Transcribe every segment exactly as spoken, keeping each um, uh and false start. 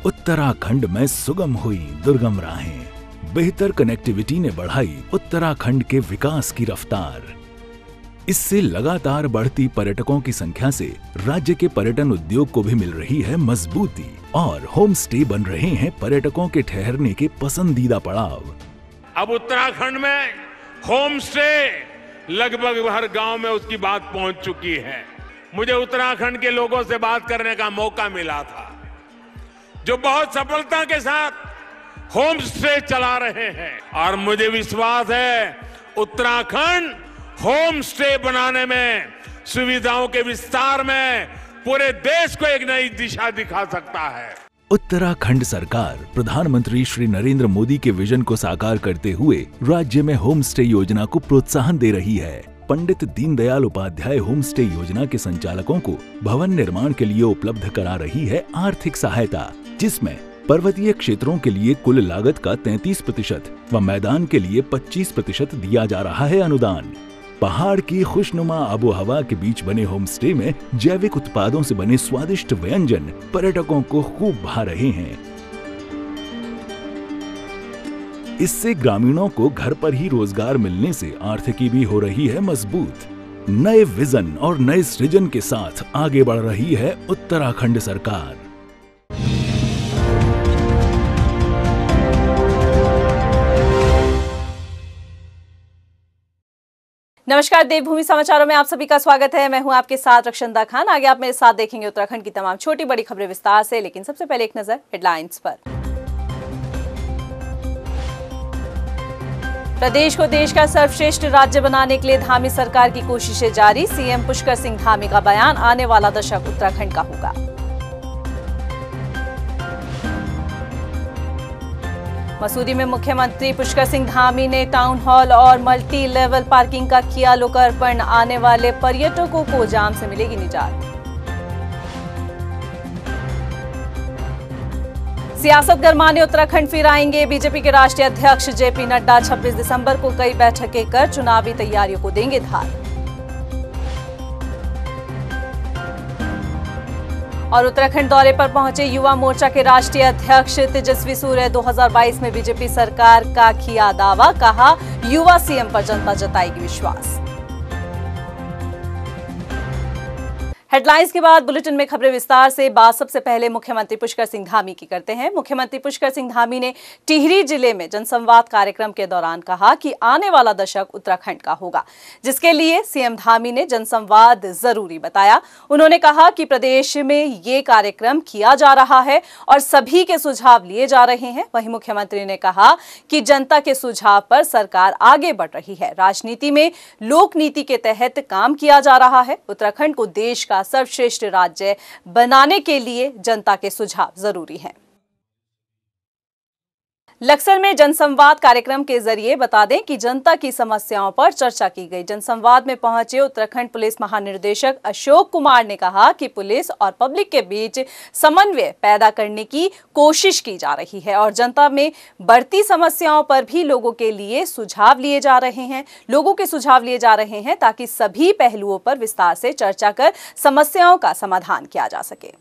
उत्तराखंड में सुगम हुई दुर्गम राहें, बेहतर कनेक्टिविटी ने बढ़ाई उत्तराखंड के विकास की रफ्तार। इससे लगातार बढ़ती पर्यटकों की संख्या से राज्य के पर्यटन उद्योग को भी मिल रही है मजबूती और होम स्टे बन रहे हैं पर्यटकों के ठहरने के पसंदीदा पड़ाव। अब उत्तराखंड में होम स्टे लगभग हर गांव में उसकी बात पहुंच चुकी है। मुझे उत्तराखंड के लोगों से बात करने का मौका मिला था, जो बहुत सफलता के साथ होम स्टे चला रहे हैं, और मुझे विश्वास है उत्तराखंड होम स्टे बनाने में, सुविधाओं के विस्तार में पूरे देश को एक नई दिशा दिखा सकता है। उत्तराखंड सरकार प्रधानमंत्री श्री नरेंद्र मोदी के विजन को साकार करते हुए राज्य में होम स्टे योजना को प्रोत्साहन दे रही है। पंडित दीनदयाल उपाध्याय होम स्टे योजना के संचालकों को भवन निर्माण के लिए उपलब्ध करा रही है आर्थिक सहायता, जिसमें पर्वतीय क्षेत्रों के लिए कुल लागत का तैंतीस प्रतिशत व मैदान के लिए पच्चीस प्रतिशत दिया जा रहा है अनुदान। पहाड़ की खुशनुमा आबो हवा के बीच बने होम स्टे में जैविक उत्पादों से बने स्वादिष्ट व्यंजन पर्यटकों को खूब भा रहे हैं। इससे ग्रामीणों को घर पर ही रोजगार मिलने से आर्थिकी भी हो रही है मजबूत। नए विजन और नए सृजन के साथ आगे बढ़ रही है उत्तराखंड सरकार। नमस्कार, देवभूमि समाचारों में आप सभी का स्वागत है। मैं हूं आपके साथ रक्षंदा खान। आगे आप मेरे साथ देखेंगे उत्तराखंड की तमाम छोटी बड़ी खबरें विस्तार से, लेकिन सबसे पहले एक नजर हेडलाइंस पर। प्रदेश को देश का सर्वश्रेष्ठ राज्य बनाने के लिए धामी सरकार की कोशिशें जारी। सीएम पुष्कर सिंह धामी का बयान, आने वाला दशक उत्तराखंड का होगा। मसूरी में मुख्यमंत्री पुष्कर सिंह धामी ने टाउन हॉल और मल्टी लेवल पार्किंग का किया लोकार्पण। आने वाले पर्यटकों को जाम से मिलेगी निजात। सियासत गरमाने उत्तराखंड फिर आएंगे बीजेपी के राष्ट्रीय अध्यक्ष जेपी नड्डा। छब्बीस दिसंबर को कई बैठकें कर चुनावी तैयारियों को देंगे धार। और उत्तराखंड दौरे पर पहुंचे युवा मोर्चा के राष्ट्रीय अध्यक्ष तेजस्वी सूर्य। दो हज़ार बाईस में बीजेपी सरकार का किया दावा, कहा युवा सीएम पर जनता जताएगी विश्वास। हेडलाइंस के बाद बुलेटिन में खबरें विस्तार से। बात सबसे पहले मुख्यमंत्री पुष्कर सिंह धामी की करते हैं। मुख्यमंत्री पुष्कर सिंह धामी ने टिहरी जिले में जनसंवाद कार्यक्रम के दौरान कहा कि आने वाला दशक उत्तराखंड का होगा, जिसके लिए सीएम धामी ने जनसंवाद जरूरी बताया। उन्होंने कहा कि प्रदेश में ये कार्यक्रम किया जा रहा है और सभी के सुझाव लिए जा रहे हैं। वहीं मुख्यमंत्री ने कहा कि जनता के सुझाव पर सरकार आगे बढ़ रही है। राजनीति में लोक नीति के तहत काम किया जा रहा है। उत्तराखंड को देश का सर्वश्रेष्ठ राज्य बनाने के लिए जनता के सुझाव जरूरी हैं। लक्सर में जनसंवाद कार्यक्रम के जरिए बता दें कि जनता की समस्याओं पर चर्चा की गई। जनसंवाद में पहुंचे उत्तराखंड पुलिस महानिदेशक अशोक कुमार ने कहा कि पुलिस और पब्लिक के बीच समन्वय पैदा करने की कोशिश की जा रही है और जनता में बढ़ती समस्याओं पर भी लोगों के लिए सुझाव लिए जा रहे हैं लोगों के सुझाव लिए जा रहे हैं ताकि सभी पहलुओं पर विस्तार से चर्चा कर समस्याओं का समाधान किया जा सके।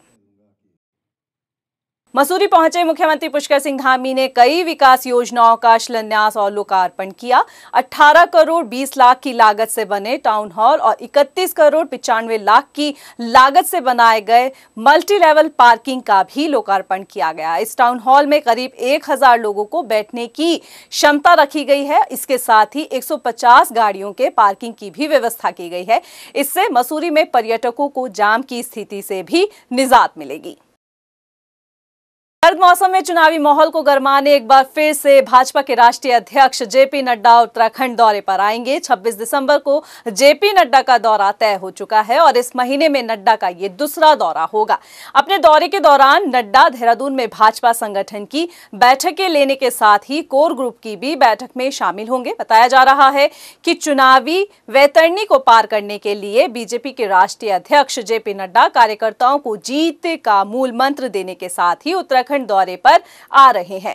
मसूरी पहुंचे मुख्यमंत्री पुष्कर सिंह धामी ने कई विकास योजनाओं का शिलान्यास और लोकार्पण किया। अठारह करोड़ बीस लाख की लागत से बने टाउन हॉल और इकतीस करोड़ पिचानवे लाख की लागत से बनाए गए मल्टी लेवल पार्किंग का भी लोकार्पण किया गया। इस टाउन हॉल में करीब एक हजार लोगों को बैठने की क्षमता रखी गई है। इसके साथ ही एक सौ पचास गाड़ियों के पार्किंग की भी व्यवस्था की गई है। इससे मसूरी में पर्यटकों को जाम की स्थिति से भी निजात मिलेगी। सर्द मौसम में चुनावी माहौल को गरमाने एक बार फिर से भाजपा के राष्ट्रीय अध्यक्ष जेपी नड्डा उत्तराखंड दौरे पर आएंगे। छब्बीस दिसंबर को जेपी नड्डा का दौरा तय हो चुका है और इस महीने में नड्डा का ये दूसरा दौरा होगा। अपने दौरे के दौरान नड्डा देहरादून में भाजपा संगठन की बैठकें लेने के साथ ही कोर ग्रुप की भी बैठक में शामिल होंगे। बताया जा रहा है कि चुनावी वैतरणी को पार करने के लिए बीजेपी के राष्ट्रीय अध्यक्ष जेपी नड्डा कार्यकर्ताओं को जीत का मूल मंत्र देने के साथ ही उत्तराखंड दौरे पर आ रहे हैं।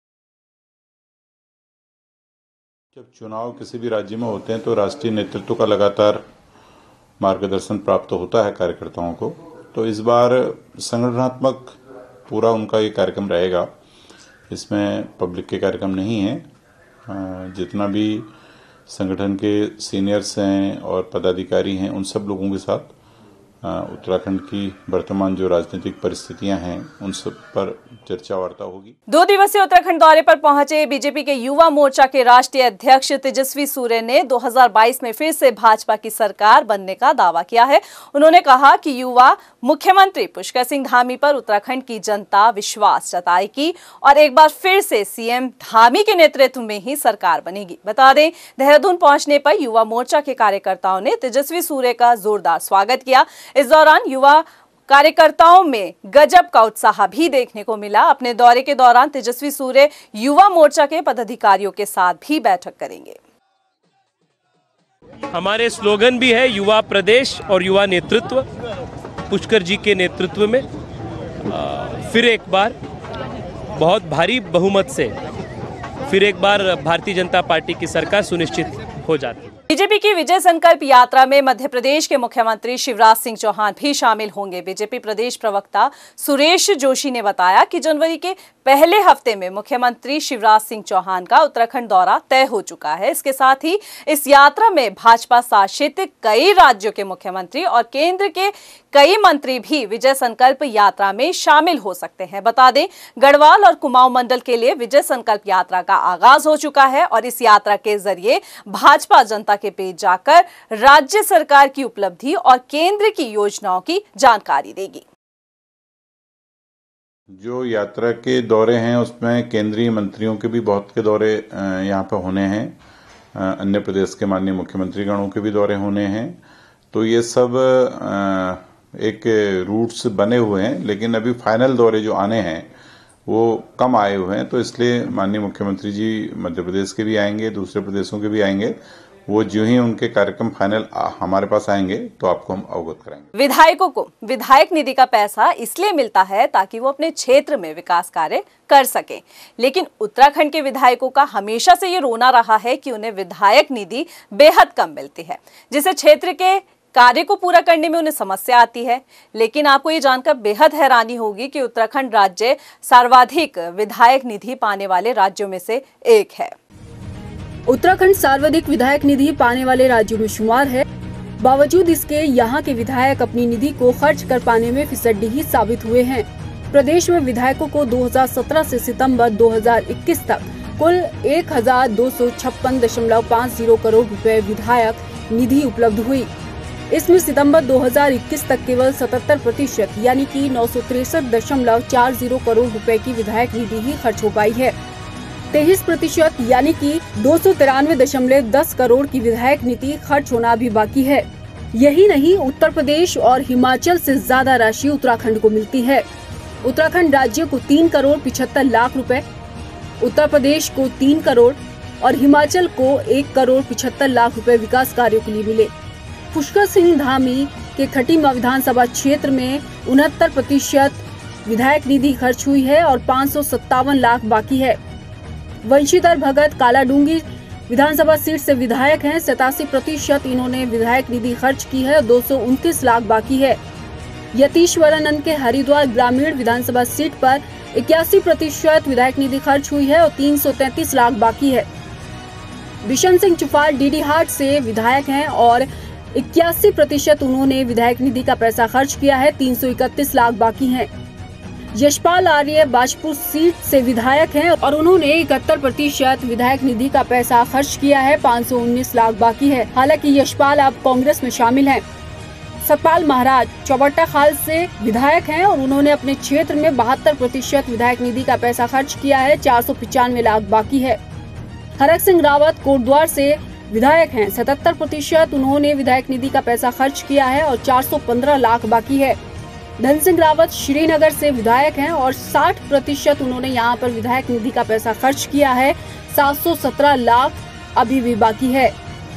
जब चुनाव किसी भी राज्य में होते हैं तो राष्ट्रीय नेतृत्व का लगातार मार्गदर्शन प्राप्त होता है कार्यकर्ताओं को। तो इस बार संगठनात्मक पूरा उनका ये कार्यक्रम रहेगा, इसमें पब्लिक के कार्यक्रम नहीं है। जितना भी संगठन के सीनियर्स हैं और पदाधिकारी हैं, उन सब लोगों के साथ उत्तराखंड की वर्तमान जो राजनीतिक परिस्थितियां हैं उन सब पर चर्चा वार्ता होगी। दो दिवसीय उत्तराखंड दौरे पर पहुंचे बीजेपी के युवा मोर्चा के राष्ट्रीय अध्यक्ष तेजस्वी सूर्य ने दो हज़ार बाईस में फिर से भाजपा की सरकार बनने का दावा किया है। उन्होंने कहा कि युवा मुख्यमंत्री पुष्कर सिंह धामी पर उत्तराखंड की जनता विश्वास जताएगी और एक बार फिर से सीएम धामी के नेतृत्व में ही सरकार बनेगी। बता दें, देहरादून पहुंचने पर युवा मोर्चा के कार्यकर्ताओं ने तेजस्वी सूर्य का जोरदार स्वागत किया। इस दौरान युवा कार्यकर्ताओं में गजब का उत्साह भी देखने को मिला। अपने दौरे के दौरान तेजस्वी सूर्य युवा मोर्चा के पदाधिकारियों के साथ भी बैठक करेंगे। हमारे स्लोगन भी है युवा प्रदेश और युवा नेतृत्व। पुष्कर जी के नेतृत्व में आ, फिर एक बार बहुत भारी बहुमत से फिर एक बार भारतीय जनता पार्टी की सरकार सुनिश्चित हो जाती है। बीजेपी की विजय संकल्प यात्रा में मध्य प्रदेश के मुख्यमंत्री शिवराज सिंह चौहान भी शामिल होंगे। बीजेपी प्रदेश प्रवक्ता सुरेश जोशी ने बताया कि जनवरी के पहले हफ्ते में मुख्यमंत्री शिवराज सिंह चौहान का उत्तराखंड दौरा तय हो चुका है। इसके साथ ही इस यात्रा में भाजपा शासित कई राज्यों के मुख्यमंत्री और केंद्र के कई मंत्री भी विजय संकल्प यात्रा में शामिल हो सकते हैं। बता दें, गढ़वाल और कुमाऊं मंडल के लिए विजय संकल्प यात्रा का आगाज हो चुका है और इस यात्रा के जरिए भाजपा जनता के पेज जाकर राज्य सरकार की उपलब्धि और केंद्र की योजनाओं की जानकारी देगी। जो यात्रा के दौरे हैं उसमें केंद्रीय मंत्रियों के भी बहुत के दौरे यहाँ पर होने हैं, अन्य प्रदेश के माननीय मुख्यमंत्री गणों के भी दौरे होने हैं। तो ये सब एक रूट्स बने हुए हैं, लेकिन अभी फाइनल दौरे जो आने हैं वो कम आए हुए हैं। तो इसलिए माननीय मुख्यमंत्री जी मध्य प्रदेश के भी आएंगे, दूसरे प्रदेशों के भी आएंगे। वो जो ही उनके कार्यक्रम फाइनल हमारे पास आएंगे तो आपको हम अवगत कराएंगे। विधायकों को विधायक निधि का पैसा इसलिए मिलता है ताकि वो अपने क्षेत्र में विकास कार्य कर सके, लेकिन उत्तराखंड के विधायकों का हमेशा से ये रोना रहा है कि उन्हें विधायक निधि बेहद कम मिलती है, जिससे क्षेत्र के कार्य को पूरा करने में उन्हें समस्या आती है। लेकिन आपको ये जानकर बेहद हैरानी होगी कि उत्तराखंड राज्य सर्वाधिक विधायक निधि पाने वाले राज्यों में से एक है। उत्तराखंड सर्वाधिक विधायक निधि पाने वाले राज्यों में शुमार है। बावजूद इसके यहाँ के विधायक अपनी निधि को खर्च कर पाने में फिसड्डी ही साबित हुए हैं। प्रदेश में विधायकों को दो हज़ार सत्रह से सितंबर दो हज़ार इक्कीस तक कुल एक हजार दो सौ छप्पन दशमलव पाँच जीरो करोड़ रुपए विधायक निधि उपलब्ध हुई। इसमें सितंबर दो हज़ार इक्कीस तक केवल सतहत्तर प्रतिशत यानी कि नौ सौ तिरसठ दशमलव चार जीरो करोड़ रुपए की विधायक निधि ही खर्च हो पाई है। तेईस प्रतिशत यानी कि दो सौ तिरानवे दशमलव दस करोड़ की विधायक निधि खर्च होना भी बाकी है। यही नहीं, उत्तर प्रदेश और हिमाचल से ज्यादा राशि उत्तराखंड को मिलती है। उत्तराखंड राज्य को तीन करोड़ पिछहत्तर लाख रुपए, उत्तर प्रदेश को तीन करोड़ और हिमाचल को एक करोड़ पिछहत्तर लाख रुपए विकास कार्यों के लिए मिले। पुष्कर सिंह धामी के खटीमा विधानसभा क्षेत्र में उनहत्तर प्रतिशत विधायक निधि खर्च हुई है और पाँच सौ सत्तावन लाख बाकी है। वंशीधर भगत कालाडूंगी विधानसभा सीट से विधायक हैं, सतासी प्रतिशत इन्होंने विधायक निधि खर्च की है और दो सौ उनतीस लाख बाकी है। यतीश्वरानंद के हरिद्वार ग्रामीण विधानसभा सीट पर इक्यासी प्रतिशत विधायक निधि खर्च हुई है और तीन सौ तैंतीस लाख बाकी है। बिशन सिंह चुफाल डीडी हाट से विधायक हैं और इक्यासी प्रतिशत उन्होंने विधायक निधि का पैसा खर्च किया है, तीन सौ इकतीस लाख बाकी है। यशपाल आर्य बाजपुर सीट से विधायक हैं और उन्होंने इकहत्तर प्रतिशत विधायक निधि का पैसा खर्च किया है, पाँच सौ उन्नीस लाख बाकी है। हालांकि यशपाल अब कांग्रेस में शामिल हैं। सतपाल महाराज चौबट्टा खाल से विधायक हैं और उन्होंने अपने क्षेत्र में बहत्तर प्रतिशत विधायक निधि का पैसा खर्च किया है, चार सौ पिचानवे लाख बाकी है। हरक सिंह रावत कोटद्वार से विधायक हैं, सतहत्तर प्रतिशत उन्होंने विधायक निधि का पैसा खर्च किया है और चार सौ पंद्रह लाख बाकी है। धन सिंह रावत श्रीनगर से विधायक हैं और साठ प्रतिशत उन्होंने यहां पर विधायक निधि का पैसा खर्च किया है, सात सौ सत्रह लाख अभी भी बाकी है।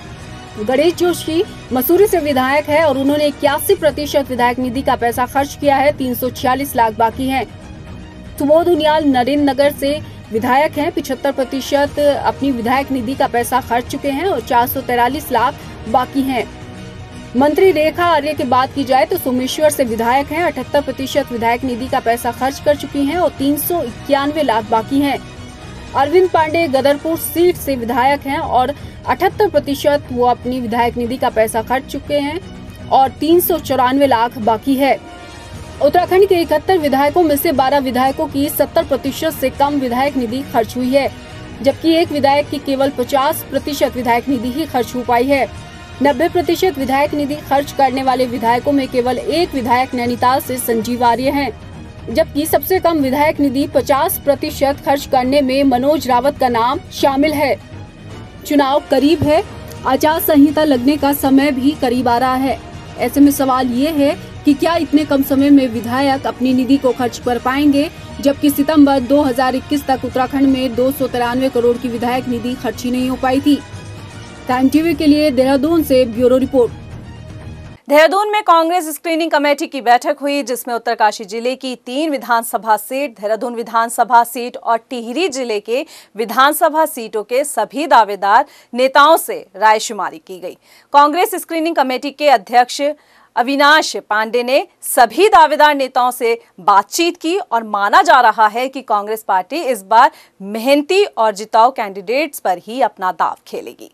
गणेश जोशी मसूरी से विधायक है और उन्होंने इक्यासी प्रतिशत विधायक निधि का पैसा खर्च किया है, तीन सौ छियालीस लाख बाकी है। सुबोध उनियाल नरेंद्र नगर से विधायक हैं, पिछहत्तर प्रतिशत अपनी विधायक निधि का पैसा खर्च चुके हैं और चार सौ तैतालीस लाख बाकी हैं। मंत्री रेखा आर्य की बात की जाए तो सोमेश्वर से विधायक हैं, अठहत्तर प्रतिशत विधायक निधि का पैसा खर्च कर चुकी हैं और तीन सौ इक्यानवे लाख बाकी हैं। अरविंद पांडे गदरपुर सीट से विधायक हैं और अठहत्तर प्रतिशत वो अपनी विधायक निधि का पैसा खर्च चुके हैं और तीन सौ चौरानवे लाख बाकी है। उत्तराखंड के इकहत्तर विधायकों में से बारह विधायकों की सत्तर प्रतिशत से कम विधायक निधि खर्च हुई है, जबकि एक विधायक की केवल पचास प्रतिशत विधायक निधि ही खर्च हो पाई है। नब्बे प्रतिशत विधायक निधि खर्च करने वाले विधायकों में केवल एक विधायक नैनीताल से संजीव आर्य हैं, जबकि सबसे कम विधायक निधि पचास प्रतिशत खर्च करने में मनोज रावत का नाम शामिल है। चुनाव करीब है, आचार संहिता लगने का समय भी करीब आ रहा है। ऐसे में सवाल ये है कि क्या इतने कम समय में विधायक अपनी निधि को खर्च कर पाएंगे, जबकि सितंबर दो हज़ार इक्कीस तक उत्तराखंड में दो सौ तिरानवे करोड़ की विधायक निधि खर्च ही नहीं हो पाई थी। टाइम टीवी के लिए देहरादून से ब्यूरो रिपोर्ट। देहरादून में कांग्रेस स्क्रीनिंग कमेटी की बैठक हुई, जिसमें उत्तरकाशी जिले की तीन विधानसभा सीट, देहरादून विधानसभा सीट और टिहरी जिले के विधानसभा सीटों के सभी दावेदार नेताओं से रायशुमारी की गई। कांग्रेस स्क्रीनिंग कमेटी के अध्यक्ष अविनाश पांडे ने सभी दावेदार नेताओं से बातचीत की और माना जा रहा है कि कांग्रेस पार्टी इस बार मेहनती और जिताऊ कैंडिडेट्स पर ही अपना दांव खेलेगी।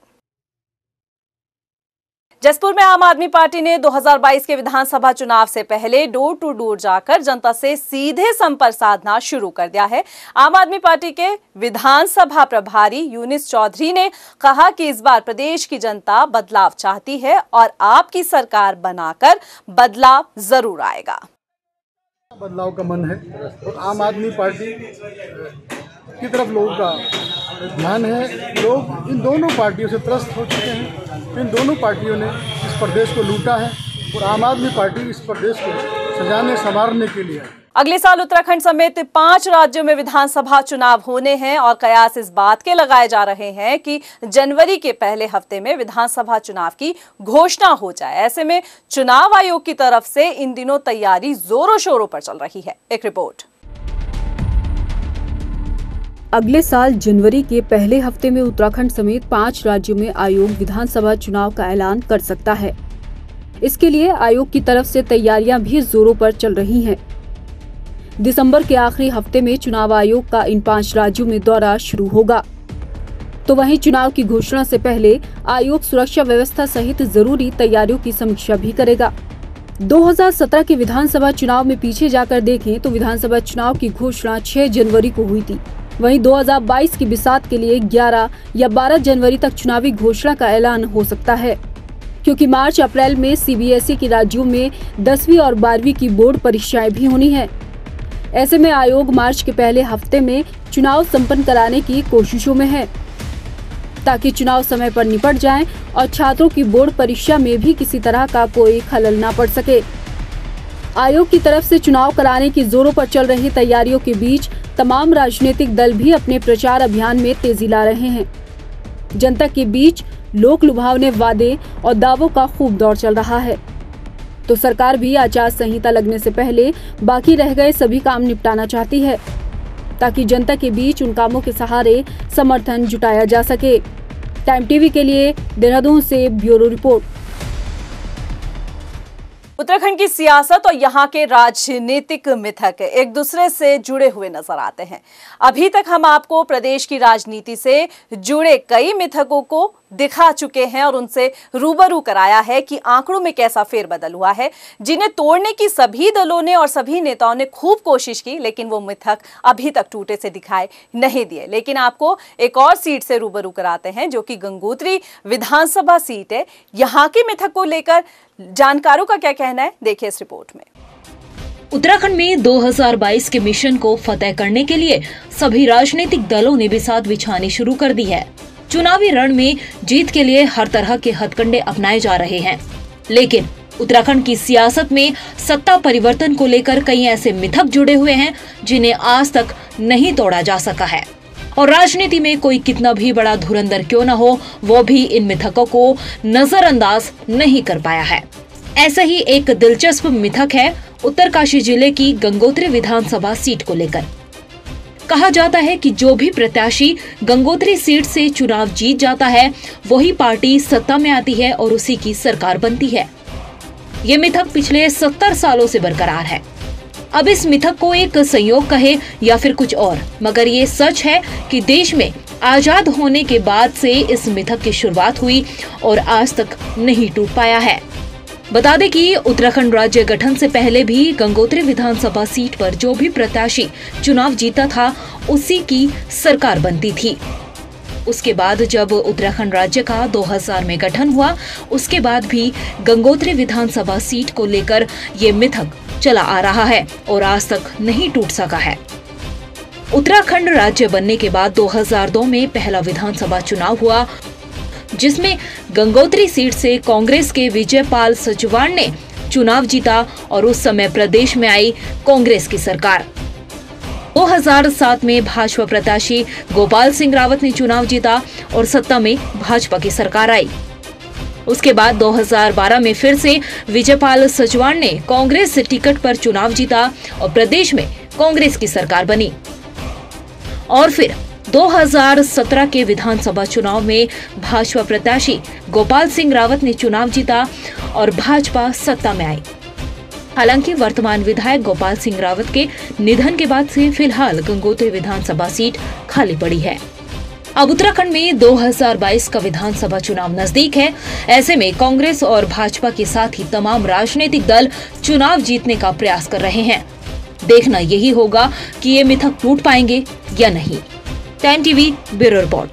जसपुर में आम आदमी पार्टी ने दो हज़ार बाईस के विधानसभा चुनाव से पहले डोर टू डोर जाकर जनता से सीधे संपर्क साधना शुरू कर दिया है। आम आदमी पार्टी के विधानसभा प्रभारी यूनिस चौधरी ने कहा कि इस बार प्रदेश की जनता बदलाव चाहती है और आपकी सरकार बनाकर बदलाव जरूर आएगा। बदलाव का मन है और आम आदमी पार्टी की तरफ लोगों का ध्यान है। लोग इन दोनों पार्टियों से त्रस्त हो चुके हैं। इन दोनों पार्टियों ने इस प्रदेश को लूटा है और आम आदमी पार्टी इस प्रदेश को सजाने संवारने के लिए। अगले साल उत्तराखंड समेत पांच राज्यों में विधानसभा चुनाव होने हैं और कयास इस बात के लगाए जा रहे हैं कि जनवरी के पहले हफ्ते में विधानसभा चुनाव की घोषणा हो जाए। ऐसे में चुनाव आयोग की तरफ से इन दिनों तैयारी जोरों शोरों पर चल रही है। एक रिपोर्ट। अगले साल जनवरी के पहले हफ्ते में उत्तराखंड समेत पांच राज्यों में आयोग विधानसभा चुनाव का ऐलान कर सकता है। इसके लिए आयोग की तरफ से तैयारियां भी जोरों पर चल रही हैं। दिसंबर के आखिरी हफ्ते में चुनाव आयोग का इन पांच राज्यों में दौरा शुरू होगा। तो वहीं चुनाव की घोषणा से पहले आयोग सुरक्षा व्यवस्था सहित जरूरी तैयारियों की समीक्षा भी करेगा। दो हज़ार सत्रह के विधानसभा चुनाव में पीछे जाकर देखें तो विधानसभा चुनाव की घोषणा छह जनवरी को हुई थी। वहीं दो हज़ार बाईस की बिसात के लिए ग्यारह या बारह जनवरी तक चुनावी घोषणा का ऐलान हो सकता है, क्योंकि मार्च अप्रैल में सीबीएसई के राज्यों में दसवीं और बारहवीं की बोर्ड परीक्षाएं भी होनी है। ऐसे में आयोग मार्च के पहले हफ्ते में चुनाव संपन्न कराने की कोशिशों में है, ताकि चुनाव समय पर निपट जाएं और छात्रों की बोर्ड परीक्षा में भी किसी तरह का कोई खलल न पड़ सके। आयोग की तरफ से चुनाव कराने की जोरों पर चल रही तैयारियों के बीच तमाम राजनीतिक दल भी अपने प्रचार अभियान में तेजी ला रहे हैं। जनता के बीच लोक लुभावने वादे और दावों का खूब दौर चल रहा है। तो सरकार भी आचार संहिता लगने से पहले बाकी रह गए सभी काम निपटाना चाहती है, ताकि जनता के बीच उन कामों के सहारे समर्थन जुटाया जा सके। टाइम टीवी के लिए देहरादून से ब्यूरो रिपोर्ट। उत्तराखंड की सियासत और यहाँ के राजनीतिक मिथक एक दूसरे से जुड़े हुए नजर आते हैं। अभी तक हम आपको प्रदेश की राजनीति से जुड़े कई मिथकों को दिखा चुके हैं और उनसे रूबरू कराया है कि आंकड़ों में कैसा फेरबदल हुआ है, जिन्हें तोड़ने की सभी दलों ने और सभी नेताओं ने खूब कोशिश की, लेकिन वो मिथक अभी तक टूटे से दिखाई नहीं दिए। लेकिन आपको एक और सीट से रूबरू कराते हैं, जो कि गंगोत्री विधानसभा सीट है। यहाँ के मिथक को लेकर जानकारों का क्या कहना है, देखिए इस रिपोर्ट में। उत्तराखंड में दो हज़ार बाईस के मिशन को फतेह करने के लिए सभी राजनीतिक दलों ने बिसात बिछानी शुरू कर दी है। चुनावी रण में जीत के लिए हर तरह के हथकंडे अपनाए जा रहे हैं, लेकिन उत्तराखंड की सियासत में सत्ता परिवर्तन को लेकर कई ऐसे मिथक जुड़े हुए हैं जिन्हें आज तक नहीं तोड़ा जा सका है। और राजनीति में कोई कितना भी बड़ा धुरंधर क्यों न हो, वो भी इन मिथकों को नजरअंदाज नहीं कर पाया है। ऐसा ही एक दिलचस्प मिथक है उत्तरकाशी जिले की गंगोत्री विधानसभा सीट को लेकर। कहा जाता है कि जो भी प्रत्याशी गंगोत्री सीट से चुनाव जीत जाता है, वही पार्टी सत्ता में आती है और उसी की सरकार बनती है। ये मिथक पिछले सत्तर सालों से बरकरार है। अब इस मिथक को एक संयोग कहे या फिर कुछ और, मगर ये सच है कि देश में आजाद होने के बाद से इस मिथक की शुरुआत हुई और आज तक नहीं टूट पाया है। बता दें कि उत्तराखंड राज्य गठन से पहले भी गंगोत्री विधानसभा सीट पर जो भी प्रत्याशी चुनाव जीता था उसी की सरकार बनती थी। उसके बाद जब उत्तराखंड राज्य का दो हज़ार में गठन हुआ, उसके बाद भी गंगोत्री विधानसभा सीट को लेकर ये मिथक चला आ रहा है और आज तक नहीं टूट सका है। उत्तराखंड राज्य बनने के बाद दो हज़ार दो में पहला विधानसभा चुनाव हुआ, जिसमें गंगोत्री सीट से कांग्रेस के विजयपाल सचवाण ने चुनाव जीता और उस समय प्रदेश में आई कांग्रेस की सरकार। दो हज़ार सात में भाजपा प्रत्याशी गोपाल सिंह रावत ने चुनाव जीता और सत्ता में भाजपा की सरकार आई। उसके बाद दो हज़ार बारह में फिर से विजयपाल सचवाण ने कांग्रेस से टिकट पर चुनाव जीता और प्रदेश में कांग्रेस की सरकार बनी। और फिर दो हज़ार सत्रह के विधानसभा चुनाव में भाजपा प्रत्याशी गोपाल सिंह रावत ने चुनाव जीता और भाजपा सत्ता में आई। हालांकि वर्तमान विधायक गोपाल सिंह रावत के निधन के बाद से फिलहाल गंगोत्री विधानसभा सीट खाली पड़ी है। अब उत्तराखंड में दो हज़ार बाईस का विधानसभा चुनाव नजदीक है। ऐसे में कांग्रेस और भाजपा के साथ ही तमाम राजनीतिक दल चुनाव जीतने का प्रयास कर रहे हैं। देखना यही होगा कि ये मिथक टूट पाएंगे या नहीं। Time TV bureau report.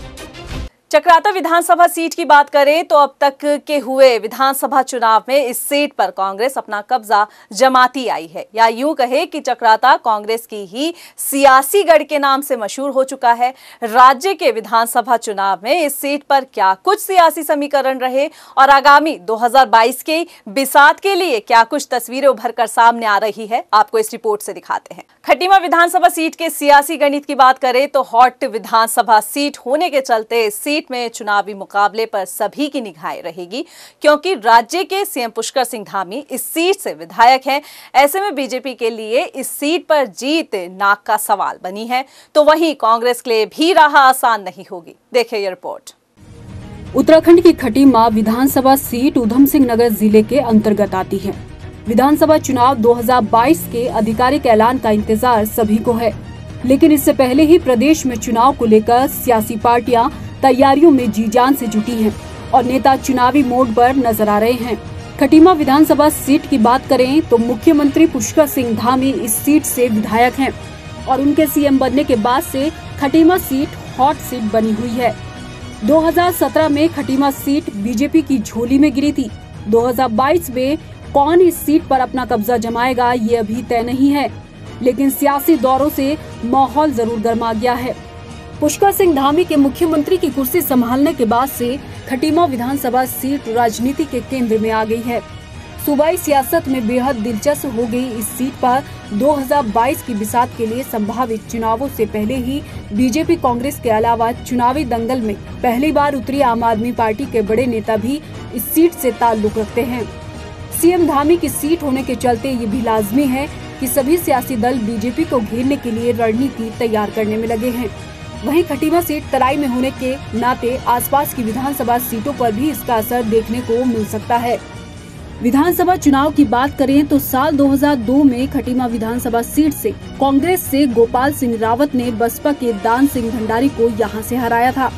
Chakrata विधानसभा सीट की बात करें तो अब तक के हुए विधानसभा चुनाव में इस सीट पर कांग्रेस अपना कब्जा जमाती आई है, या यूं कहे कि चक्राता कांग्रेस की ही सियासी गढ़ के नाम से मशहूर हो चुका है। राज्य के विधानसभा चुनाव में इस सीट पर क्या कुछ सियासी समीकरण रहे और आगामी दो हज़ार बाईस के बिसात के लिए क्या कुछ तस्वीरें उभर कर सामने आ रही है, आपको इस रिपोर्ट से दिखाते हैं। खटीमा विधानसभा सीट के सियासी गणित की बात करें तो हॉट विधानसभा सीट होने के चलते इस सीट में चुनावी मुकाबले पर सभी की निगाहें रहेगी, क्योंकि राज्य के सीएम पुष्कर सिंह धामी इस सीट से विधायक हैं। ऐसे में बीजेपी के लिए इस सीट पर जीत नाक का सवाल बनी है, तो वहीं कांग्रेस के लिए भी राह आसान नहीं होगी। देखिए ये रिपोर्ट। उत्तराखंड की खटीमा विधानसभा सीट ऊधम सिंह नगर जिले के अंतर्गत आती है। विधानसभा चुनाव दो हज़ार बाईस के आधिकारिक ऐलान का इंतजार सभी को है, लेकिन इससे पहले ही प्रदेश में चुनाव को लेकर सियासी पार्टियां तैयारियों में जी जान से जुटी हैं और नेता चुनावी मोड पर नजर आ रहे हैं। खटीमा विधानसभा सीट की बात करें तो मुख्यमंत्री पुष्कर सिंह धामी इस सीट से विधायक हैं और उनके सीएम बनने के बाद से खटीमा सीट हॉट सीट बनी हुई है। दो हज़ार सत्रह में खटीमा सीट बीजेपी की झोली में गिरी थी। दो हज़ार बाईस में कौन इस सीट पर अपना कब्जा जमाएगा ये अभी तय नहीं है, लेकिन सियासी दौरों से माहौल जरूर गर्मा गया है। पुष्कर सिंह धामी के मुख्यमंत्री की कुर्सी संभालने के बाद से खटीमा विधानसभा सीट राजनीति के केंद्र में आ गई है। सूबाई सियासत में बेहद दिलचस्प हो गई इस सीट पर दो हज़ार बाईस की बिसात के लिए संभावित चुनावों से पहले ही बीजेपी कांग्रेस के अलावा चुनावी दंगल में पहली बार उतरी आम आदमी पार्टी के बड़े नेता भी इस सीट से ताल्लुक रखते हैं। सीएम धामी की सीट होने के चलते ये भी लाजमी है कि सभी सियासी दल बीजेपी को घेरने के लिए रणनीति तैयार करने में लगे हैं। वहीं खटीमा सीट तराई में होने के नाते आसपास की विधानसभा सीटों पर भी इसका असर देखने को मिल सकता है। विधानसभा चुनाव की बात करें तो साल दो हज़ार दो में खटीमा विधानसभा सीट से कांग्रेस से गोपाल सिंह रावत ने बसपा के दान सिंह भंडारी को यहां से हराया था।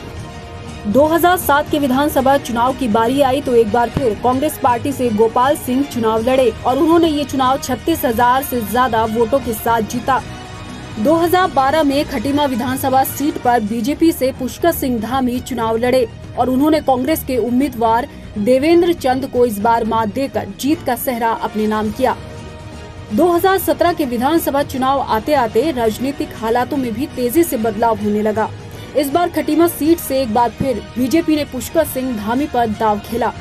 दो हज़ार सात के विधानसभा चुनाव की बारी आई तो एक बार फिर कांग्रेस पार्टी से गोपाल सिंह चुनाव लड़े और उन्होंने ये चुनाव छत्तीस हजार से ज्यादा वोटों के साथ जीता। दो हज़ार बारह में खटीमा विधानसभा सीट पर बीजेपी से पुष्कर सिंह धामी चुनाव लड़े और उन्होंने कांग्रेस के उम्मीदवार देवेंद्र चंद को इस बार मात देकर जीत का सेहरा अपने नाम किया। दो हज़ार सत्रह के विधानसभा चुनाव आते आते राजनीतिक हालातों में भी तेजी से बदलाव होने लगा। इस बार खटीमा सीट से एक बार फिर बीजेपी ने पुष्कर सिंह धामी पर दाव खेला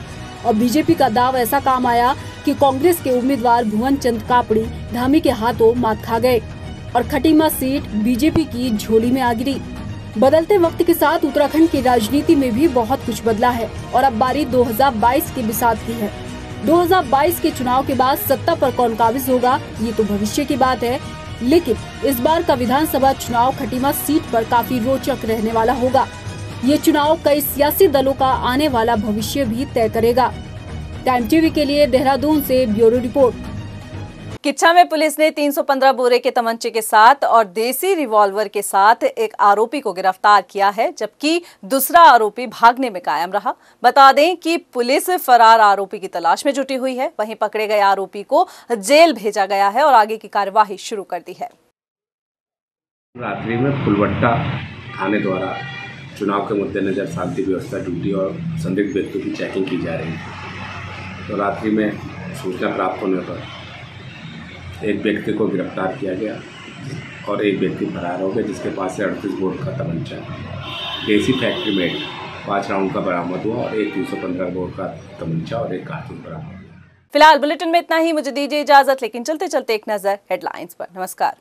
और बीजेपी का दाव ऐसा काम आया कि कांग्रेस के उम्मीदवार भुवन चंद कापड़ी धामी के हाथों मात खा गए और खटीमा सीट बीजेपी की झोली में आ गिरी। बदलते वक्त के साथ उत्तराखंड की राजनीति में भी बहुत कुछ बदला है और अब बारी दो हज़ार बाईस के बिसात की है। दो हज़ार बाईस के चुनाव के बाद सत्ता पर कौन काबिज होगा ये तो भविष्य की बात है, लेकिन इस बार का विधानसभा चुनाव खटीमा सीट पर काफी रोचक रहने वाला होगा। ये चुनाव कई सियासी दलों का आने वाला भविष्य भी तय करेगा। टाइम टीवी के लिए देहरादून से ब्यूरो रिपोर्ट। किच्छा में पुलिस ने तीन सौ पंद्रह बोरे के तमंचे के साथ और देसी रिवॉल्वर के साथ एक आरोपी को गिरफ्तार किया है, जबकि दूसरा आरोपी भागने में कायम रहा। बता दें कि पुलिस फरार आरोपी की तलाश में जुटी हुई है। वहीं पकड़े गए आरोपी को जेल भेजा गया है और आगे की कार्यवाही शुरू कर दी है। रात्रि में फुलवट्टा थाने द्वारा चुनाव के मद्देनजर शांति व्यवस्था ड्यूटी और संदिग्ध व्यक्तियों की चेकिंग की जा रही है। तो रात्रि में सूचना प्राप्त होने पर एक व्यक्ति को गिरफ्तार किया गया और एक व्यक्ति फरार हो गया, जिसके पास से अड़तीस बोर का तमंचा देसी फैक्ट्री मेड पाँच राउंड का बरामद हुआ और एक तीन सौ पंद्रह बोर का तमंचा और एक कारतूस बरामद हुआ। फिलहाल बुलेटिन में इतना ही। मुझे दीजिए इजाजत, लेकिन चलते चलते एक नजर हेडलाइंस पर। नमस्कार।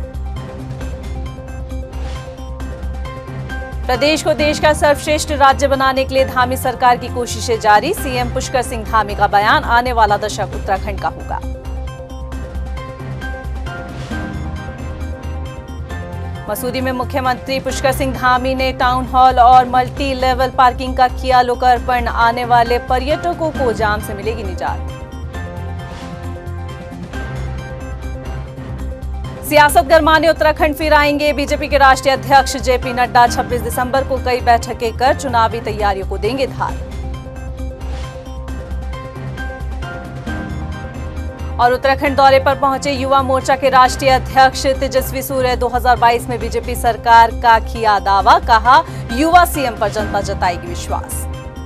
प्रदेश को देश का सर्वश्रेष्ठ राज्य बनाने के लिए धामी सरकार की कोशिशें जारी। सीएम पुष्कर सिंह धामी का बयान, आने वाला दशक उत्तराखंड का होगा। मसूरी में मुख्यमंत्री पुष्कर सिंह धामी ने टाउन हॉल और मल्टी लेवल पार्किंग का किया लोकार्पण। आने वाले पर्यटकों को जाम से मिलेगी निजात। सियासत गरमाने उत्तराखंड फिर आएंगे। बीजेपी के राष्ट्रीय अध्यक्ष जेपी नड्डा छब्बीस दिसंबर को कई बैठकें कर चुनावी तैयारियों को देंगे धार। और उत्तराखंड दौरे पर पहुंचे युवा मोर्चा के राष्ट्रीय अध्यक्ष तेजस्वी सूर्य। दो हज़ार बाईस में बीजेपी सरकार का किया दावा, कहा युवा सीएम पर जनता जताएगी विश्वास।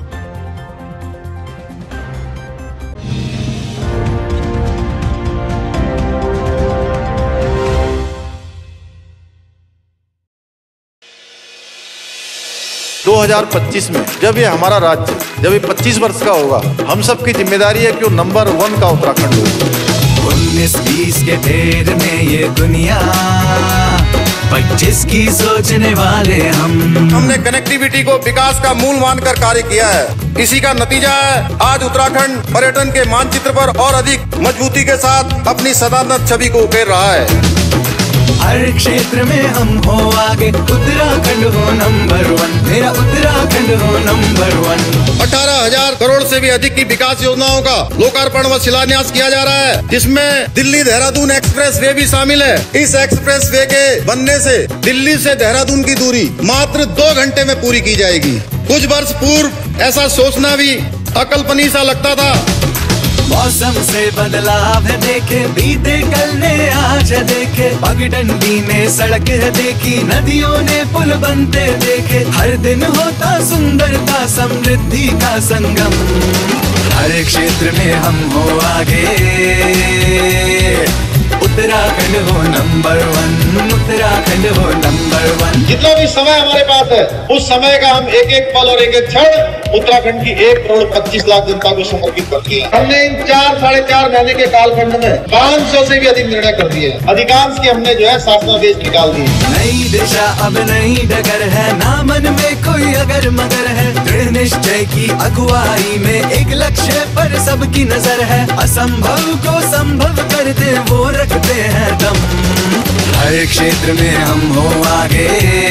दो हज़ार पच्चीस में जब ये हमारा राज्य जब ये पच्चीस वर्ष का होगा, हम सब की जिम्मेदारी है कि वो नंबर वन का उत्तराखंड हो। उन्नीस बीस के फेर में ये दुनिया, पच्चीस की सोचने वाले हम। हमने कनेक्टिविटी को विकास का मूल मानकर कार्य किया है। इसी का नतीजा है आज उत्तराखंड पर्यटन के मानचित्र पर और अधिक मजबूती के साथ अपनी सदानत छवि को उकेर रहा है। हर क्षेत्र में हम हो आगे, उत्तराखंड हो नंबर वन, मेरा उत्तराखंड हो नंबर वन। अठारह हजार करोड़ से भी अधिक की विकास योजनाओं का लोकार्पण व शिलान्यास किया जा रहा है, जिसमें दिल्ली देहरादून एक्सप्रेस वे भी शामिल है। इस एक्सप्रेस वे के बनने से दिल्ली से देहरादून की दूरी मात्र दो घंटे में पूरी की जाएगी। कुछ वर्ष पूर्व ऐसा सोचना भी अकल्पनीय सा लगता था। मौसम से बदलाव है देखे, बीते कल ने आज देखे, पगडंडी ने सड़क है देखी, नदियों ने पुल बनते देखे। हर दिन होता सुंदरता समृद्धि का संगम, हर क्षेत्र में हम हो आगे, उत्तराखंड हो नंबर वन, उत्तराखंड हो नंबर वन। जितना भी समय हमारे पास है, उस समय का हम एक एक पल और एक एक क्षण उत्तराखंड की एक करोड़ पच्चीस लाख जनता को समर्पित कर दिया। हमने इन चार साढ़े चार महीने के कालखंड में पाँच सौ से भी अधिक निर्णय कर दिए। अधिकांश की हमने जो है शासनादेश निकाल दिए। नई दिशा अब नई डगर है, ना मन में कोई अगर मगर है। दृढ़ निश्चय की अगुवाई में एक लक्ष्य पर सबकी नजर है। असंभव को संभव करते वो रखते हैं दम, हर क्षेत्र में हम हो आगे,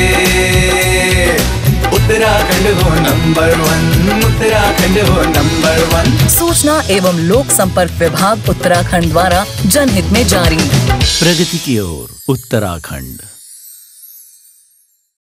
उत्तराखंड हो नंबर वन, उत्तराखंड हो नंबर वन। सूचना एवं लोक संपर्क विभाग उत्तराखंड द्वारा जनहित में जारी। प्रगति की ओर उत्तराखंड।